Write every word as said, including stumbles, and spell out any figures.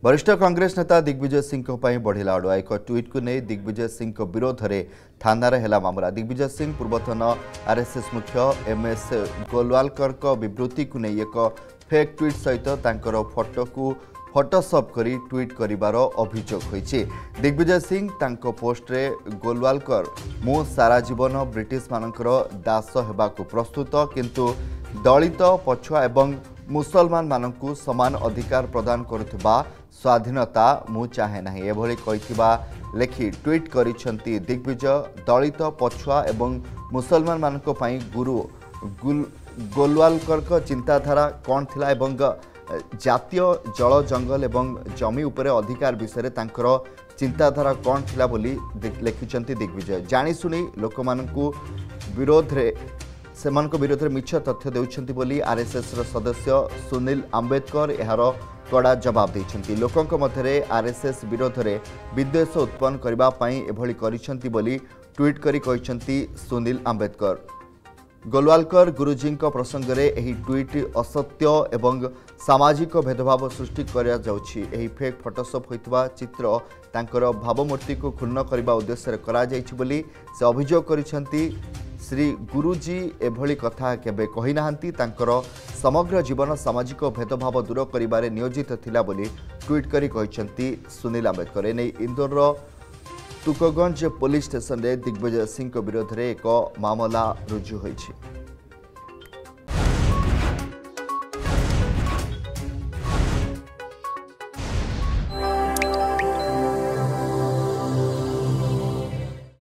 वरिष्ठ कांग्रेस नेता दिग्विजय सिंह बढ़िला अड़ुआ एक ट्वीट को नहीं दिग्विजय सिंह विरोध में थाना है मामला। दिग्विजय सिंह पूर्वतन आरएसएस मुख्य एम एस गोलवालकर विवृत्ति को नहीं एक फेक ट्वीट सहित तांकर फोटो को फोटोशॉप करी ट्वीट करिवार अभियोग होइछि। दिग्विजय सिंह तांको पोस्ट रे गोलवालकर मु सारा जीवन ब्रिटिश मानकर दास हेबाकु प्रस्तुत किंतु दलित पछुआ एवं मुसलमान मानकु समान अधिकार प्रदान करुवा स्वाधीनता मु चाहे नाही एभली कहिथिबा लेखि ट्वीट करिसंती दिग्विजय। दलित पछुआ एवं मुसलमान मानक पई गुरु गोलवालकर चिंताधारा कौन थिला एवं जातीय जल जंगल एवं जमी उपरे अधिकार विषय तांकर चिंताधारा कौन थिला बोली लिखिसंती दिग्विजय। जानी सुनी लोक मानकु विरोध रे सेमानक विरोध में मिछ तथ्य देउछंती बोली आरएसएस रो सदस्य सुनील आंबेडकर एहार कड़ा जवाब देइछंती। लोकंक मध्यरे आरएसएस विरोध में विद्वेष उत्पन्न करबा पई एभली करिसंती बोली ट्वीट करी कहिसंती सुनील आंबेडकर। गोलवालकर गुरुजी प्रसंग में यह ट्वीट असत्य एवं सामाजिक भेदभाव सृष्टि करा जाउछि। एही फेक फोटोशॉप होइतबा चित्र तांकर भावमूर्ति को क्षुण्ण करने उद्देश्य करा जाइछि बोली से अभियोग करिसंती। श्री गुरुजी एभली कथा केबे कहि नाहंती, तांकर समग्र जीवन सामाजिक भेदभाव दूर करिबारे नियोजित थिला बोली ट्वीट करी कहिसंती सुनील आंबेडकर। एने इंदौर तुकगंज पुलिस स्टेशन रे दिग्विजय सिंह विरोध में एक मामला रुजु होइछि।